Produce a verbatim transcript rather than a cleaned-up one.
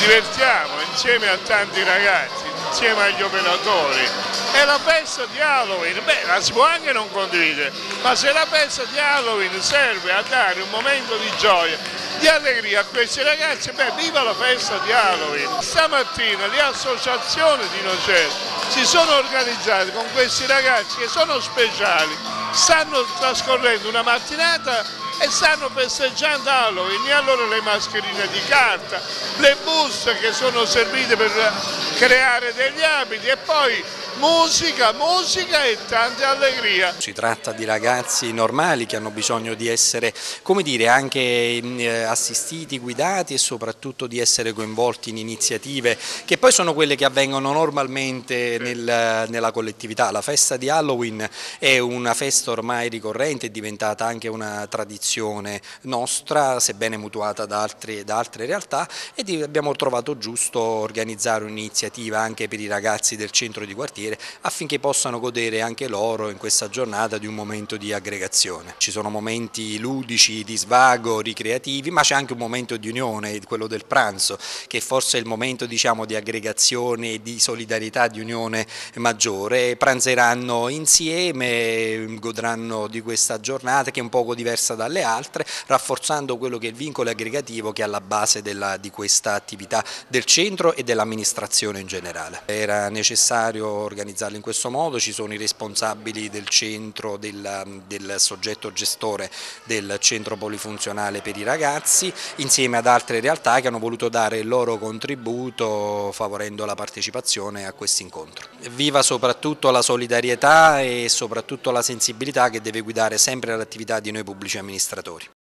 divertiamo insieme a tanti ragazzi, insieme agli operatori. E la festa di Halloween, beh, la si può anche non condividere, ma se la festa di Halloween serve a dare un momento di gioia, di allegria a questi ragazzi, beh, viva la festa di Halloween! Stamattina le associazioni di Nocera si sono organizzate con questi ragazzi che sono speciali, stanno trascorrendo una mattinata e stanno festeggiando Halloween, e allora le mascherine di carta, le buste che sono servite per creare degli abiti e poi musica, musica e tanta allegria. Si tratta di ragazzi normali che hanno bisogno di essere, come dire, anche eh, assistiti, guidati e soprattutto di essere coinvolti in iniziative che poi sono quelle che avvengono normalmente nel, nella collettività. La festa di Halloween è una festa ormai ricorrente, è diventata anche una tradizione nostra, sebbene mutuata da, altri, da altre realtà, e abbiamo trovato giusto organizzare un'iniziativa anche per i ragazzi del centro di quartiere affinché possano godere anche loro in questa giornata di un momento di aggregazione. Ci sono momenti ludici, di svago, ricreativi, ma c'è anche un momento di unione, quello del pranzo, che forse è il momento, diciamo, di aggregazione, di solidarietà, di unione maggiore. Pranzeranno insieme, godranno di questa giornata che è un poco diversa dalle altre, rafforzando quello che è il vincolo aggregativo che è alla base della, di questa attività del centro e dell'amministrazione in generale. Era necessario organizzarli in questo modo, ci sono i responsabili del centro, del, del soggetto gestore del centro polifunzionale per i ragazzi, insieme ad altre realtà che hanno voluto dare il loro contributo favorendo la partecipazione a questo incontro. Viva soprattutto la solidarietà e soprattutto la sensibilità che deve guidare sempre l'attività di noi pubblici amministratori.